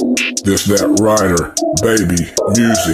This that Ryder, baby, music.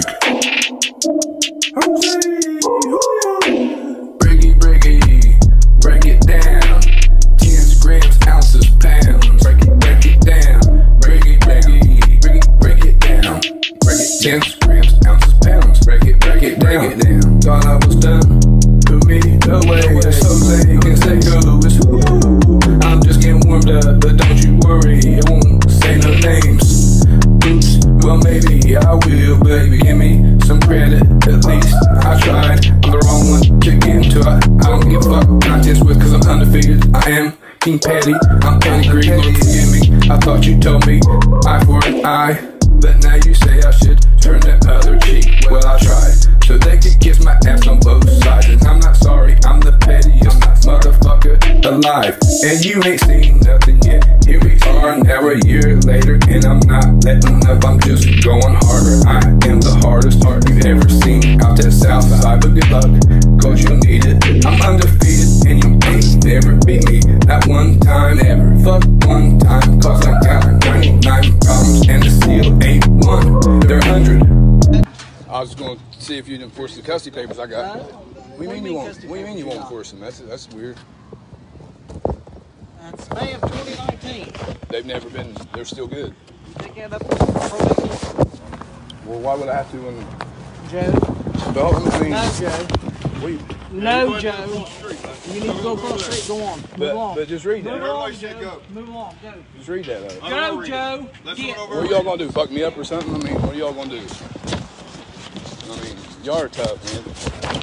Brighy, Brighy, break it down. 10 grams, ounces, pounds. Break it down. Brighy, Brighy, break it down. Break it 10 grams, ounces, pounds. Break it down. Thought I was done. To me, the way it's so late can say go. It's woo. I'm just getting warmed up, but don't you worry, I won't say no names. Oops, well maybe I will, baby. Give me some credit, at least I tried. I'm the wrong one to get into it. I don't give a fuck contest with, cause I'm undefeated. I am King Petty, I'm Petty Greek, forgive me. I thought you told me eye for an eye, but now you say I should turn that other cheek. Well, I tried, so they could kiss my ass on both sides. And I'm not sorry, I'm the pettiest motherfucker alive. And you ain't seen nothing yet. Here we are now a year later, and I'm not letting up, I'm just going harder. I am the hardest heart you've ever seen out that south side, but good luck, cause you'll need it. I'm undefeated, and you ain't never beat me. Not one time, ever. Fuck one time, cause I got 99 problems, and the seal ain't one, they're 100. I was going to see if you'd enforce the custody papers I got. What do you mean you won't? What do you mean you won't enforce them? That's weird. That's May of 2019. They've never been. They're still good. They get up probation. Well, why would I have to? When Joe. development means. No, Joe. What you, No, Joe. You need to go across the street. Go on. Move on. but just read that. Move on, Joe. Move on. Go. Just read that. Go, Joe. What are y'all gonna do? Fuck me up or something? I mean, what are y'all gonna do? I mean, y'all are tough, man.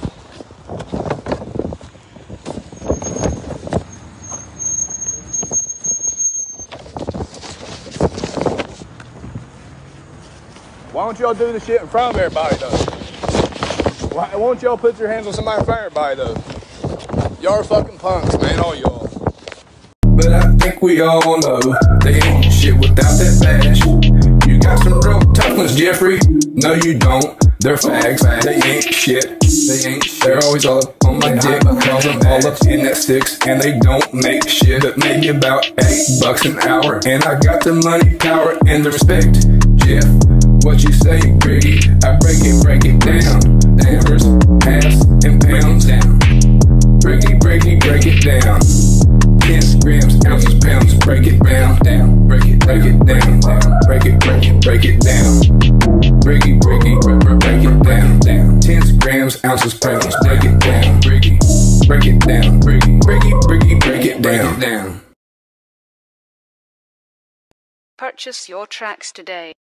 Why don't y'all do the shit in front of everybody, though? Why won't y'all put your hands on somebody in front of everybody, though? Y'all are fucking punks, man, all y'all. But I think we all know they ain't shit without that badge. You got some real tough ones, Jeffrey. No, you don't. They're fags. They ain't shit. They're always all up on my dick, cause I'm all up in that six, and they don't make shit, but maybe about $8 an hour. And I got the money, power, and the respect. Jeff, what you say, Brighy? I break it down. Numbers, halves, and pounds down. Brighy, break it down. 10 grams, ounces, pounds, break it down. Break it down. Break it down. Brighy, break it down. 10 grams, ounces, pounds, break it down. Brighy, break it down. Brighy, break it down. Purchase your tracks today.